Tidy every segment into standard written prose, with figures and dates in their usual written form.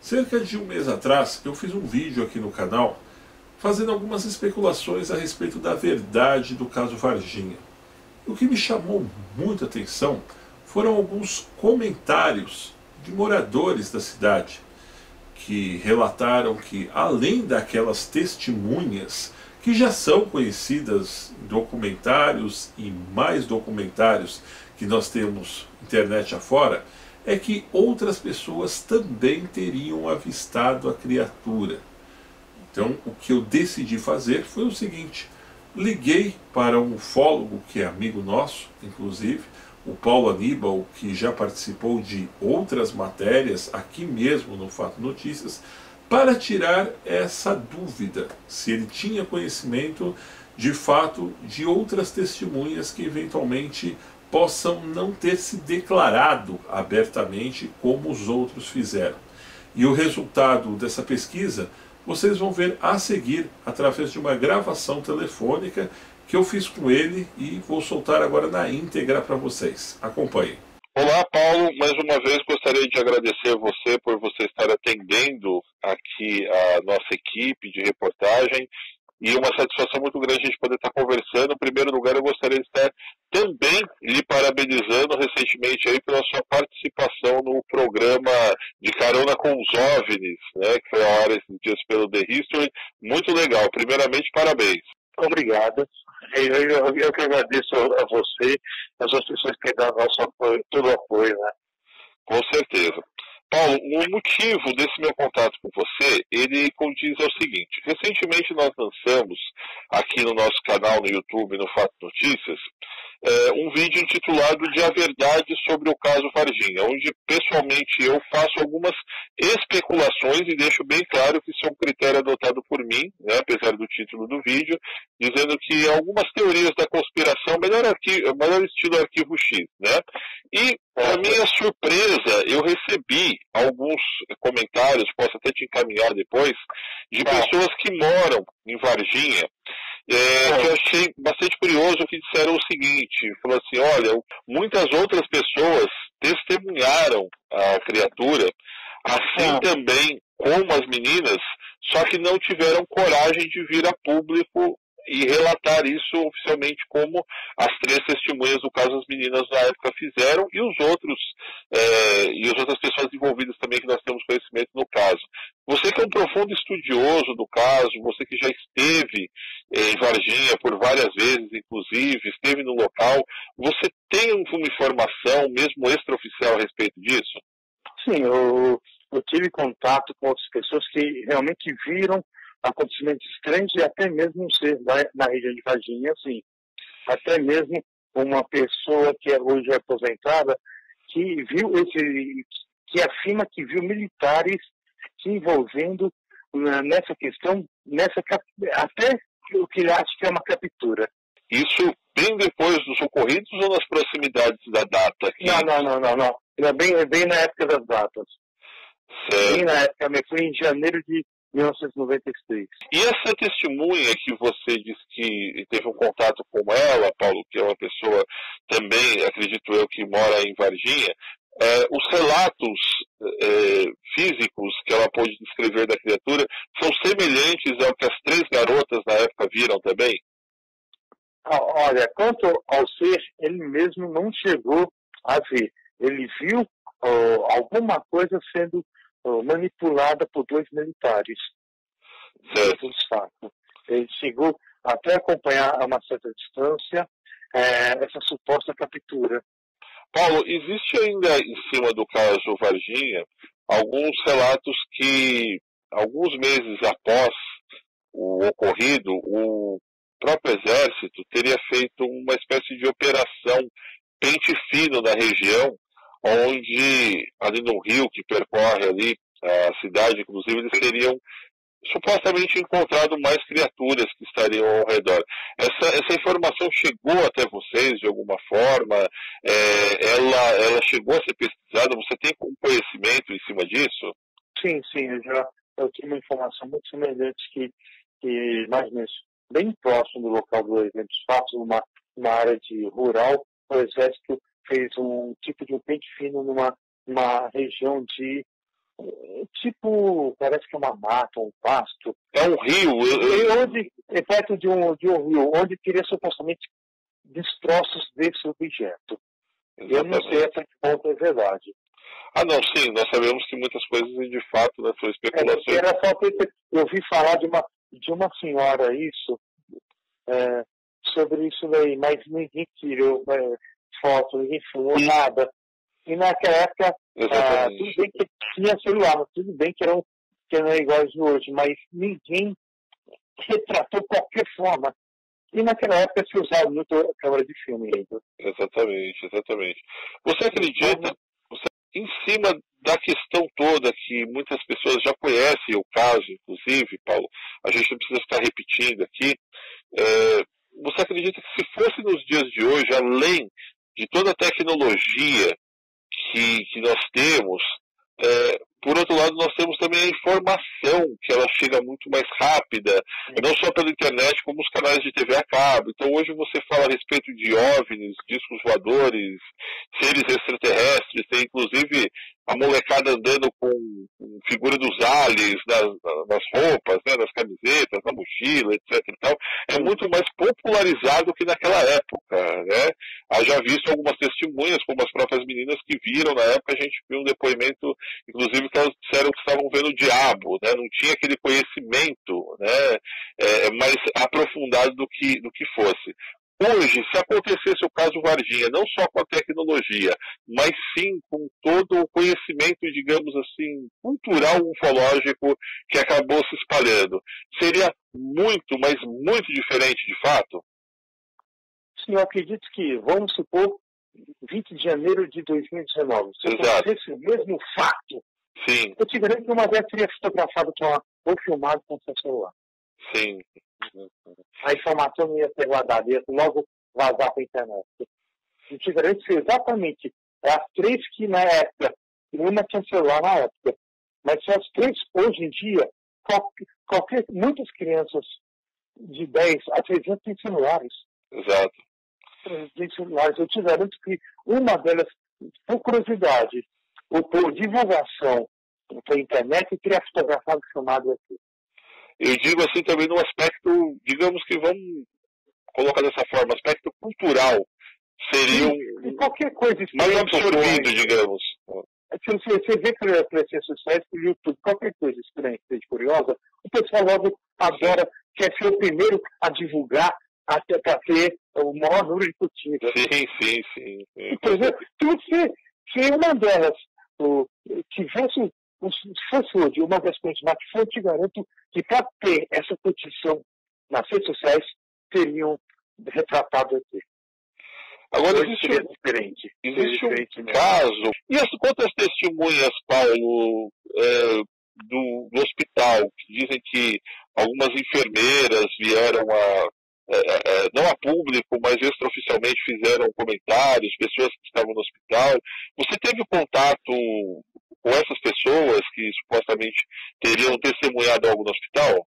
Cerca de um mês atrás, eu fiz um vídeo aqui no canal fazendo algumas especulações a respeito da verdade do caso Varginha. E o que me chamou muita atenção foram alguns comentários de moradores da cidade que relataram que, além daquelas testemunhas que já são conhecidas em documentários e mais documentários que nós temos internet afora, é que outras pessoas também teriam avistado a criatura. Então, o que eu decidi fazer foi o seguinte: liguei para um ufólogo que é amigo nosso, inclusive, o Paulo Aníbal, que já participou de outras matérias aqui mesmo no Fato Notícias, para tirar essa dúvida, se ele tinha conhecimento de fato de outras testemunhas que eventualmente possam não ter se declarado abertamente como os outros fizeram. E o resultado dessa pesquisa vocês vão ver a seguir através de uma gravação telefônica que eu fiz com ele e vou soltar agora na íntegra para vocês. Acompanhem. Olá, Paulo. Mais uma vez gostaria de agradecer a você por você estar atendendo aqui a nossa equipe de reportagem e uma satisfação muito grande a gente poder estar conversando. Em primeiro lugar, eu gostaria de estar também lhe parabenizando recentemente aí pela sua participação no programa de Carona com os OVNIs, né, que foi a hora esses dias pelo The History. Muito legal. Primeiramente, parabéns. Obrigado. Eu que agradeço a você, as outras pessoas que dão nosso apoio, todo o apoio, né? Com certeza. Paulo, o motivo desse meu contato com você, ele condiz ao seguinte: recentemente nós lançamos aqui no nosso canal no YouTube, no Fato Notícias, um vídeo intitulado de A Verdade sobre o caso Varginha, onde pessoalmente eu faço algumas especulações e deixo bem claro que isso é um critério adotado por mim, né, apesar do título do vídeo, dizendo que algumas teorias da conspiração, melhor estilo Arquivo X, né? E, para minha surpresa, eu recebi alguns comentários, posso até te encaminhar depois, de pessoas que moram em Varginha, que eu achei bastante curioso, que disseram o seguinte: falou assim, olha, muitas outras pessoas testemunharam a criatura, assim também como as meninas, só que não tiveram coragem de vir a público e relatar isso oficialmente, como as três testemunhas do caso as meninas na época fizeram, e os outros e as outras pessoas envolvidas também que nós temos conhecimento no caso. Você que é um profundo estudioso do caso, você que já esteve em Varginha por várias vezes, inclusive, esteve no local, você tem uma informação, mesmo extraoficial, a respeito disso? Sim, eu tive contato com outras pessoas que realmente viram acontecimentos estranhos e até mesmo um ser na região de Varginha, assim. Até mesmo uma pessoa que hoje é aposentada, que viu que afirma que viu militares se envolvendo nessa questão, até o que ele acha que é uma captura. Isso bem depois dos ocorridos ou nas proximidades da data? Não. É bem na época das datas. Certo. Bem na época, foi em janeiro de 1996. E essa testemunha que você disse que teve um contato com ela, Paulo, que é uma pessoa também, acredito eu, que mora em Varginha, os relatos físicos que ela pôde descrever da criatura são semelhantes ao que as três garotas na época viram também? Olha, quanto ao ser, ele mesmo não chegou a ver. Ele viu alguma coisa sendo manipulada por dois militares. Certo. Ele chegou até a acompanhar a uma certa distância essa suposta captura. Paulo, existe ainda em cima do caso Varginha alguns relatos que, alguns meses após o ocorrido, o próprio Exército teria feito uma espécie de operação pente fino na região, onde, ali no rio que percorre ali a cidade, inclusive, eles teriam supostamente encontrado mais criaturas que estariam ao redor. Essa informação chegou até vocês de alguma forma? Ela chegou a ser pesquisada? Você tem um conhecimento em cima disso? Sim, eu tenho uma informação muito semelhante que imagina isso, bem próximo do local do evento dos fatos, uma área rural, o Exército fez um tipo de um pente fino numa região de tipo, parece que é uma mata, um pasto. É um rio. É perto de um rio, onde teria supostamente destroços desse objeto. Exatamente. Eu não sei até que ponto é verdade. Ah, não, sim, nós sabemos que muitas coisas, de fato, né, são especulações. Era só porque eu ouvi falar de uma senhora sobre isso daí, mas ninguém tirou foto, ninguém filmou nada. E naquela época, tudo bem que tinha celular, mas tudo bem que não é igual de hoje, mas ninguém retratou qualquer forma. E naquela época se usava muito a câmera de filme ainda. Exatamente. Você acredita, em cima da questão toda, que muitas pessoas já conhecem o caso, inclusive, Paulo, a gente não precisa ficar repetindo aqui, você acredita que se fosse nos dias de hoje, além de toda a tecnologia que nós temos, por outro lado, nós temos também a informação, que ela chega muito mais rápida, não só pela internet, como os canais de TV a cabo. Então, hoje você fala a respeito de OVNIs, discos voadores, seres extraterrestres, tem inclusive a molecada andando com figura dos aliens nas roupas, né, nas camisetas, na mochila, etc. E tal. É muito mais popularizado que naquela época, né? Já visto algumas testemunhas, como as próprias meninas que viram na época. A gente viu um depoimento, inclusive, que elas disseram que estavam vendo o diabo, né? Não tinha aquele conhecimento, né, mais aprofundado do que fosse. Hoje, se acontecesse o caso Varginha, não só com a tecnologia, mas sim com todo o conhecimento, digamos assim, cultural, ufológico, que acabou se espalhando, seria muito, mas muito diferente de fato? Sim, eu acredito que, vamos supor, 20 de janeiro de 2019, se acontecesse o mesmo fato, sim, eu te garanto que uma vez teria fotografado ou filmado com seu celular. Sim. A informação não ia ser guardada, ia logo vazar para a internet. Eu te garanto que exatamente as três que na época, uma tinha celular na época, mas se as três hoje em dia, muitas crianças de 10 a 13 anos têm celulares. Exato. Tem celulares. Eu te garanto que uma delas, por curiosidade, ou por divulgação pela internet, teria fotografado e filmado aqui. Eu digo assim também no aspecto, digamos que vamos colocar dessa forma, aspecto cultural, seria qualquer coisa mais absorvido, digamos. Você vê pelas redes sociais, pelo YouTube, qualquer coisa estranha, curiosa, o pessoal logo agora quer ser o primeiro a divulgar, até para ter o maior número de curtidas. Sim. Por exemplo, se uma delas tivesse, se fosse hoje uma das coisas mais que eu te garanto que para ter essa curtição nas redes sociais, teriam retratado aqui. Agora, existe um caso, e quantas testemunhas, Paulo, do hospital, que dizem que algumas enfermeiras vieram não a público, mas extraoficialmente fizeram comentários, pessoas que estavam no hospital. Você teve contato com essas pessoas que supostamente teriam testemunhado algo no hospital?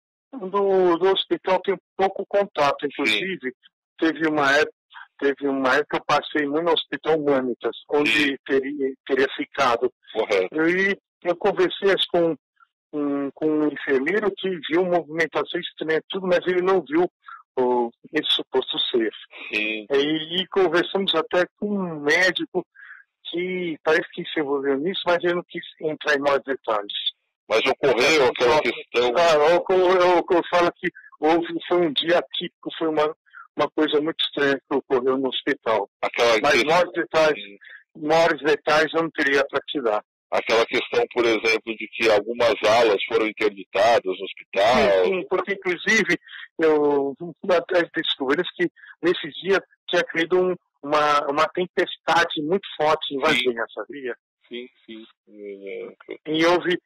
Do hospital tem pouco contato, inclusive teve uma época que eu passei muito no Hospital Humanitas, onde teria ficado. Correto. E eu conversei com um enfermeiro que viu movimentação estranha, tudo, mas ele não viu esse suposto ser. Sim. E conversamos até com um médico que parece que se envolveu nisso, mas ele não quis entrar em mais detalhes. Mas ocorreu aquela questão... Eu falo que foi um dia atípico, foi uma coisa muito estranha que ocorreu no hospital. Mas maiores detalhes eu não teria para te dar. Aquela questão, por exemplo, de que algumas alas foram interditadas no hospital. Sim, porque inclusive eu até descobri que nesse dia tinha caído uma tempestade muito forte em Varginha, sabia? Sim. E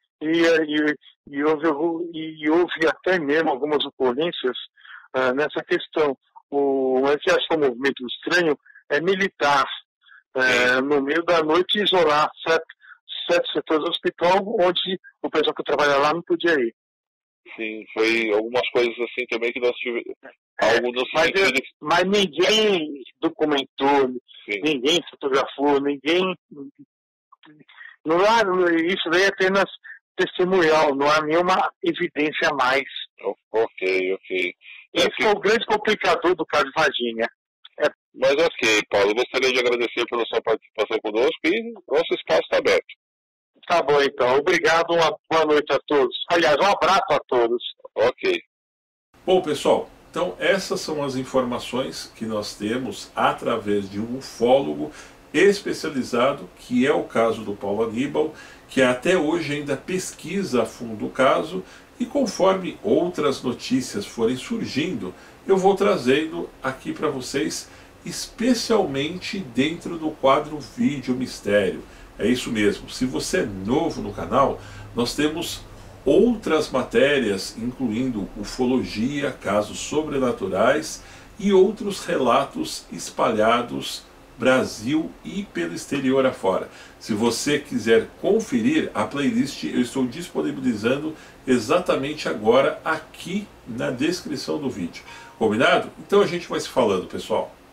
houve até mesmo algumas ocorrências nessa questão. O que acho que é um movimento estranho é militar, no meio da noite, isolar certos setores do hospital onde o pessoal que trabalha lá não podia ir. Sim, foi algumas coisas assim também que nós tivemos. Algo no sentido... Mas ninguém documentou, ninguém fotografou, ninguém Isso daí é apenas testemunhal, não há nenhuma evidência a mais. Ok. Esse foi o grande complicador do caso Varginha. Mas ok, Paulo, eu gostaria de agradecer pela sua participação conosco e nosso espaço está aberto. Tá bom, então. Obrigado, uma boa noite a todos. Aliás, um abraço a todos. Ok. Bom, pessoal, então essas são as informações que nós temos através de um ufólogo especializado, que é o caso do Paulo Aníbal, que até hoje ainda pesquisa a fundo o caso, e conforme outras notícias forem surgindo, eu vou trazendo aqui para vocês, especialmente dentro do quadro Vídeo Mistério. É isso mesmo, se você é novo no canal, nós temos outras matérias, incluindo ufologia, casos sobrenaturais e outros relatos espalhados Brasil e pelo exterior afora. Se você quiser conferir a playlist, eu estou disponibilizando exatamente agora aqui na descrição do vídeo. Combinado? Então a gente vai se falando, pessoal.